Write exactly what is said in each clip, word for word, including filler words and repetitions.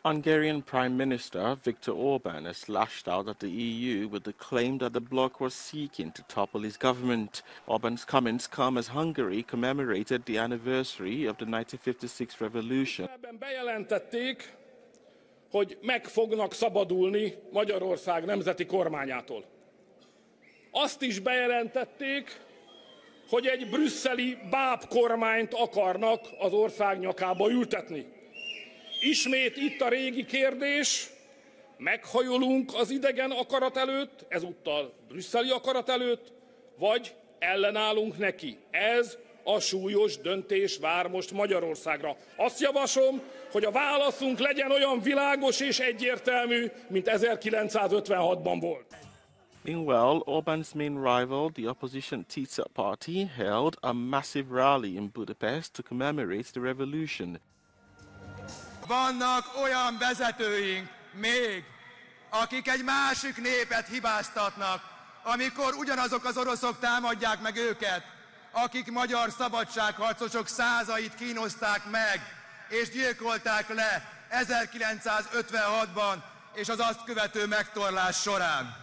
Hungarian Prime Minister Viktor Orbán has lashed out at the E U with the claim that the bloc was seeking to topple his government. Orbán's comments come as Hungary commemorated the anniversary of the nineteen fifty-six revolution. Ebben bejelentették, hogy meg fognak szabadulni Magyarország nemzeti kormányától. Azt is bejelentették, hogy egy brüsszeli bábkormányt akarnak az ország nyakába ültetni. Ismét itt a régi kérdés, meghajolunk az idegen akarat előtt, ezúttal brüsszeli akarat előtt, vagy ellenállunk neki. Ez a súlyos döntés vár most Magyarországra. Azt javaslom, hogy a válaszunk legyen olyan világos és egyértelmű, mint ezerkilencszázötvenhatban volt. Meanwhile, Orbán's main rival, the opposition Tisza party, held a massive rally in Budapest to commemorate the revolution. Vannak olyan vezetőink még, akik egy másik népet hibáztatnak, amikor ugyanazok az oroszok támadják meg őket, akik magyar szabadságharcosok százait kínozták meg és gyilkolták le ezerkilencszázötvenhatban és az azt követő megtorlás során.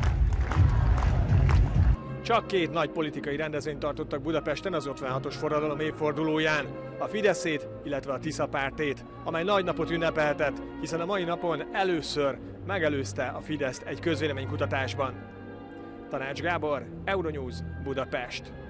Csak két nagy politikai rendezvényt tartottak Budapesten az ötvenhatos forradalom évfordulóján, a Fideszét, illetve a Tisza pártét, amely nagy napot ünnepeltet, hiszen a mai napon először megelőzte a Fideszt egy közvéleménykutatásban. Tanács Gábor, Euronews, Budapest.